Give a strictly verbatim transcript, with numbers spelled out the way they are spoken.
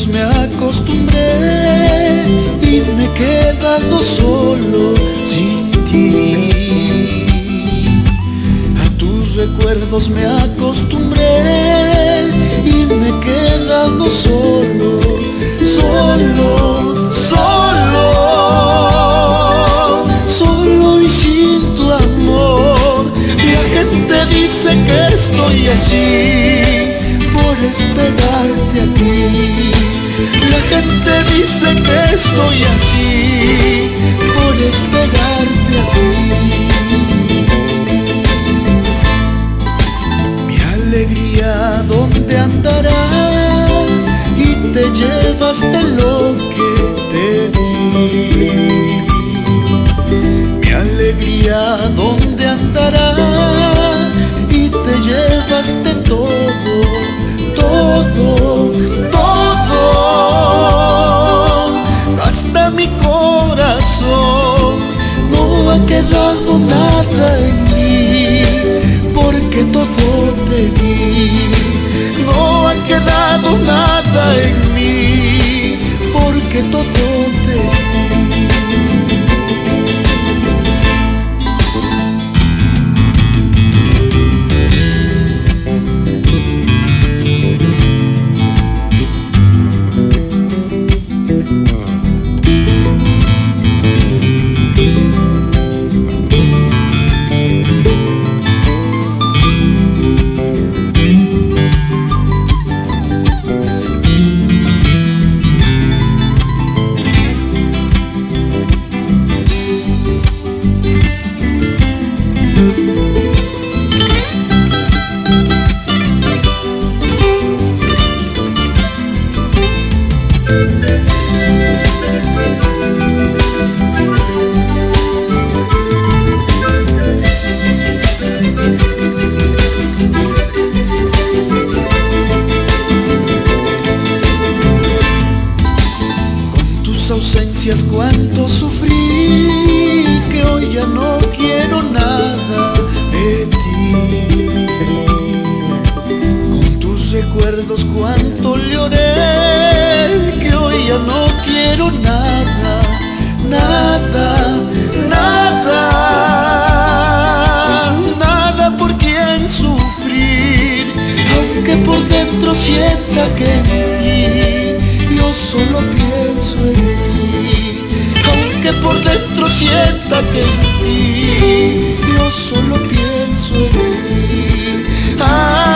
me acostumbré y me he quedado solo sin ti. A tus recuerdos me acostumbré y me he quedado solo, solo, solo, solo y sin tu amor. La gente dice que estoy así por esperarte a ti. La gente dice que estoy así por esperarte a ti. Mi alegría, ¿dónde andará? Y te llevaste lo que te di. Mi alegría, ¿dónde andará? Y te llevaste todo, todo, todo, hasta mi corazón. No ha quedado nada en mí, porque todo te di. No ha quedado nada en mí, porque todo te di. Ausencias cuánto sufrí, que hoy ya no quiero nada de ti. Con tus recuerdos cuánto lloré, que hoy ya no quiero nada, nada, nada, nada por quien sufrir. Aunque por dentro sienta que en ti yo solo pienso en ti. Aunque por dentro sienta que en ti yo solo pienso en ti. Ah,